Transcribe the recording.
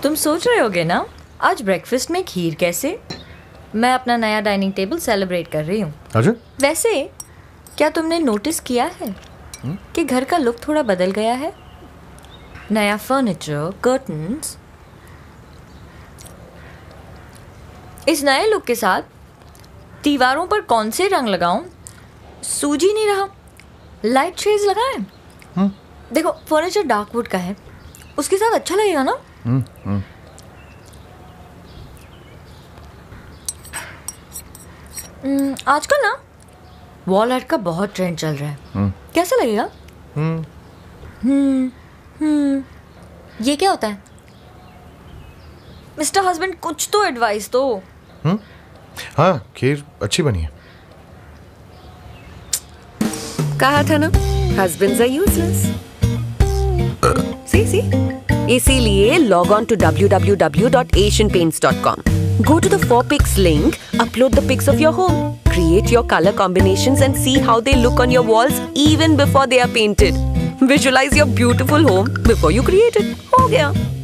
तुम सोच रहे होगे ना आज ब्रेकफास्ट में खीर कैसे? मैं अपना नया डाइनिंग टेबल सेलिब्रेट कर रही हूँ। अच्छा? वैसे क्या तुमने नोटिस किया है कि घर का लुक थोड़ा बदल गया है? नया फर्नीचर, कर्टन्स। इस नए लुक के साथ दीवारों पर कौन से रंग लगाऊं? सूझ ही नहीं रहा। लाइट शेड्स लगाएं? देखो फर्नीचर डार्क वुड का है, उसके साथ अच्छा लगेगा ना? आजकल ना वॉल आर्ट का बहुत ट्रेंड चल रहा है। कैसा लगेगा? ये क्या होता है? मिस्टर हस्बैंड कुछ तो एडवाइस दो। हाँ, खीर अच्छी बनी है। कहा था ना, husbands are useless. See? इसीलिए log on to www.asianpaints.com. Go to the 4pics link, upload the pics of your home, create your color combinations and see how they look on your walls even before they are painted. Visualize your beautiful home before you create it. हो गया।